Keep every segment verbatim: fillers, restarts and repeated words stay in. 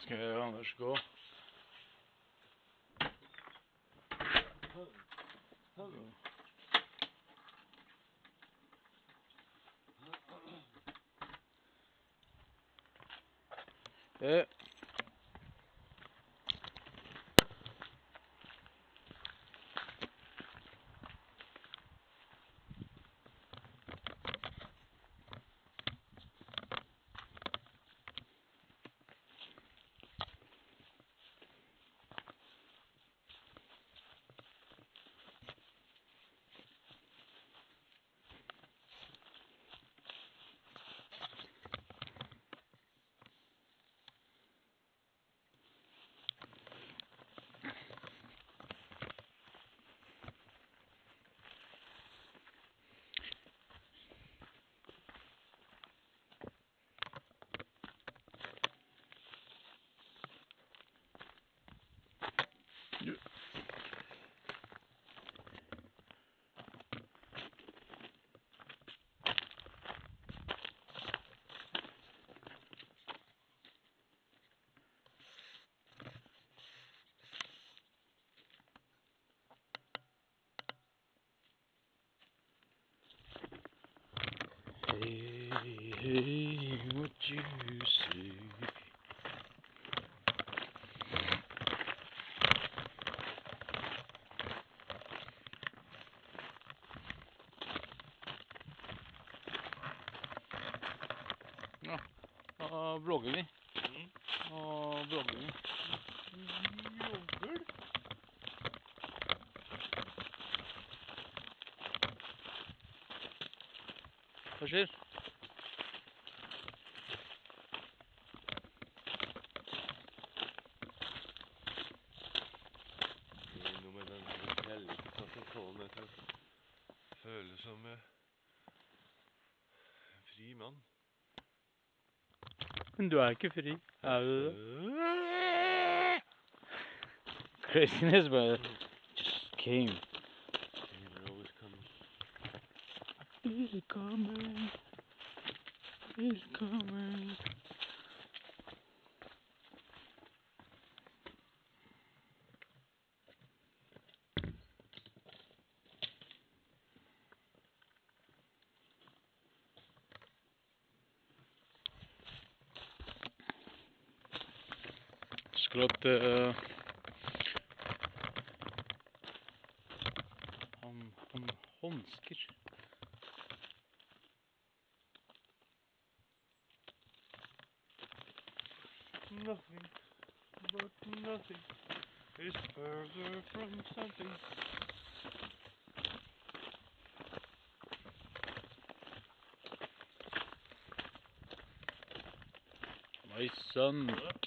Skal Anders gå? Eh. Ja. Hey, hey, what you say? Ja, og blogger vi. Mm. Og blogger vi. Jogger? Hva skjer? Det er noe med den helvete konsentrasjonen jeg føler som en fri mann. Men du er ikke fri, er du det? Craziness bare just came. You're always coming. It's coming. It's coming. Skulle hatt uh, han, han håndsker. Nothing but nothing is further from something. My son.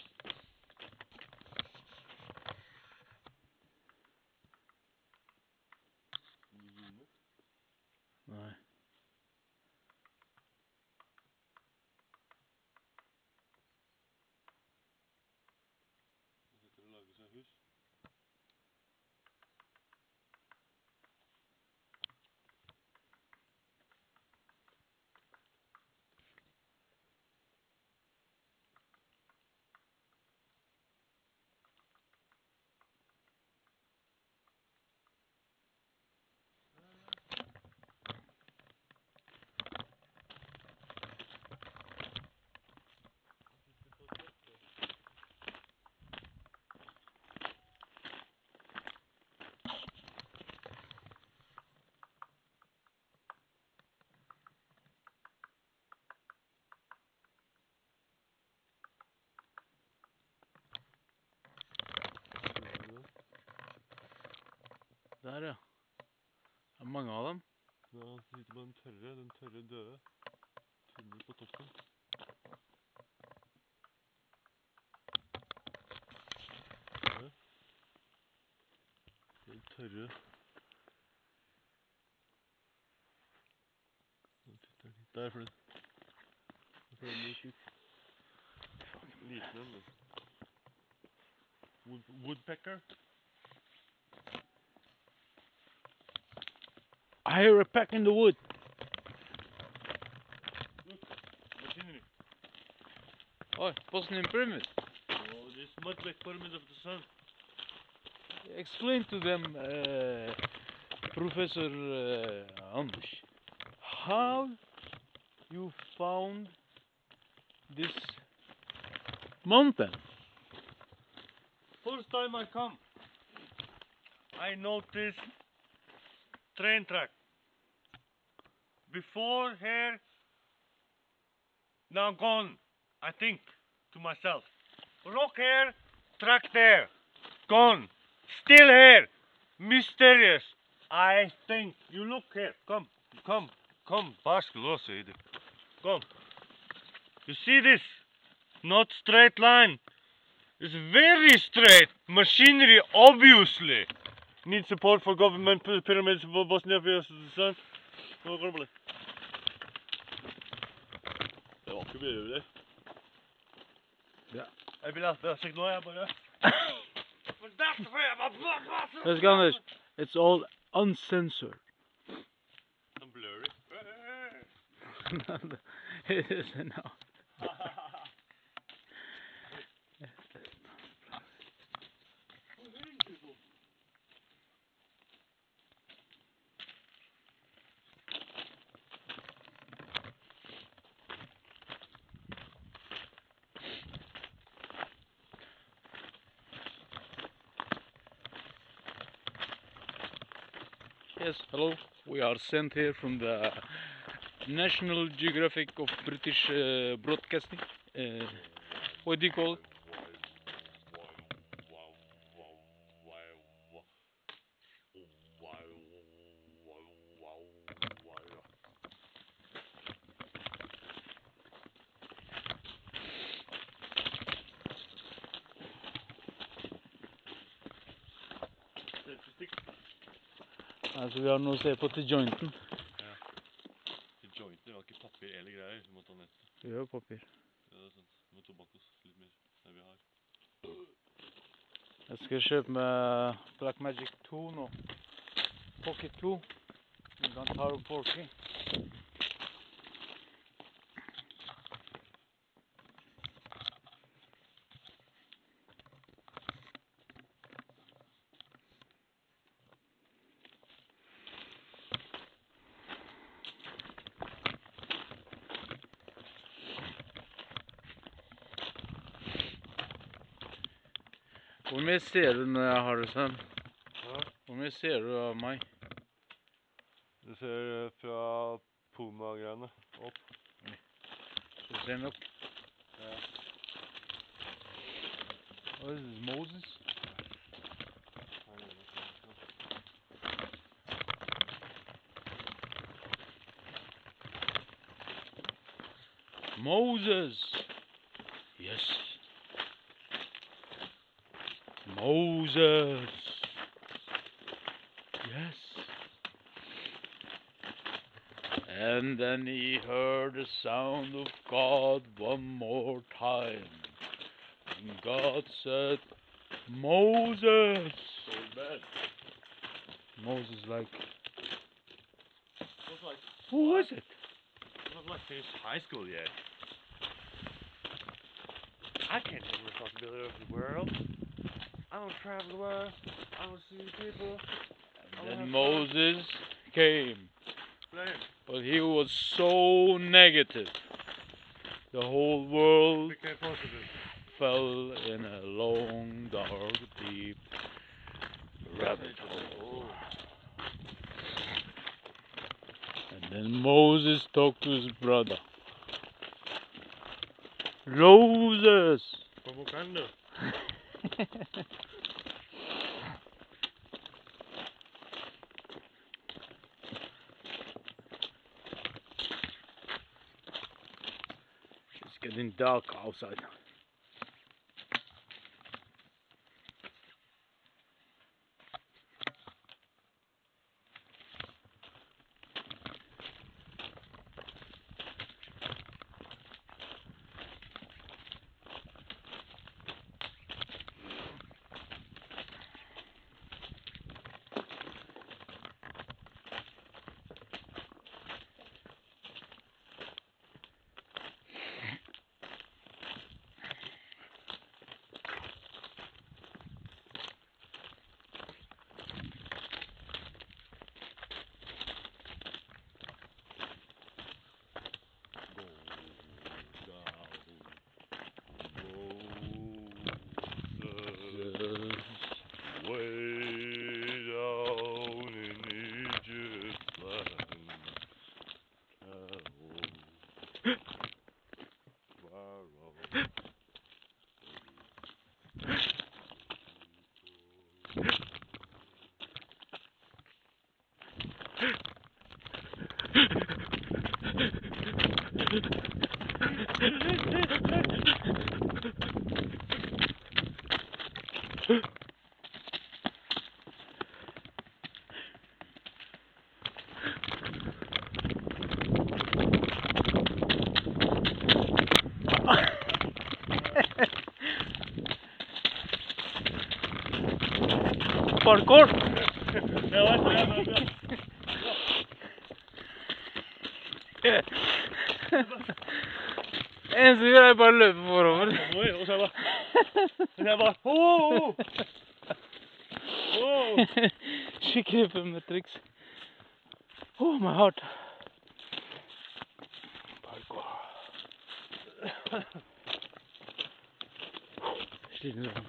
Nei. Han sitter og lager seg hus. Der, ja. Det er mange av dem. Ja, han sitter på den tørre, den tørre døde. Tunne på toppen. Ja. Den tørre. Den titter litt der, for den. For den er litt liten en, Wood, woodpecker. I hear a peck in the wood. Look, machinery. Oi, what's an improvement? Oh, Mudvik Pyramids of the Sun. Explain to them, uh, Professor uh, Anders, how you found this mountain. First time I come, I noticed train track. Before here, now gone, I think to myself. Rock here, track there, gone. Still here, mysterious. I think, you look here, come, come, come, Baskelosidi. Come. You see this? Not straight line. It's very straight. Machinery, obviously. Need support for government pyramids for Bosnia for son. Nå går det bli. Det var ikke mye det. Ja. Jeg vil at det er sikkert nå, jeg bare. Let's go, Anders. It's all uncensored. I'm blurry. It is now. Yes, hello. We are sent here from the National Geographic of British uh, Broadcasting. Uh, what do you call it? Altså, vi har nå sett på til jointen. Ja. Til jointen, det var ikke papir eller greier, du må ta nett. Vi har papir. Ja, det er sant. Du må tobakk oss litt mer enn vi har. Jeg skal kjøpe med Blackmagic to nå. Pocket to. Vi kan ta opp folket. Hvor mye ser du når jeg har det sånn? Ja. Hvor mye ser du av meg? Du ser fra Puma-greiene opp. Du ser nok. Ja. What is this, Moses? Moses! Yes. Moses! Yes. And then he heard the sound of God one more time. And God said, Moses! So bad. Moses like, It was like, who was it? it was like finished high school yet. I can't take responsibility of the world. I don't travel the world. I don't see people. And then Moses came. Flame. But he was so negative. The whole world Became positive. fell in a long, dark, deep rabbit hole. And then Moses talked to his brother. Moses! From Wakanda. It's getting dark outside. Parkour! Ja, vet du, ja, ja, ja. En som gjør jeg bare løper forover. Oi, og så er jeg bare... Så jeg bare... Åh! Åh! Skikkelig filmetriks. Oh, my heart. Parkour. Sliten sånn.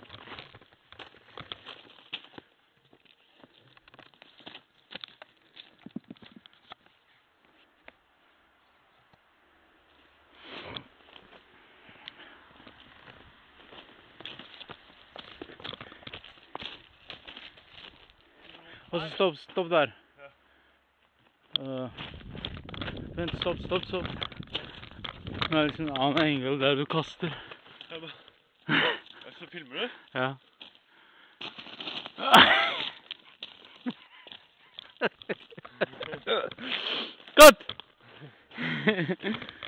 Og så stopp, stopp der. Uh, vent, stopp, stopp, stopp. Det er liksom en annen engel der du kaster. Jeg bare... Så filmer du? Ja. Cut!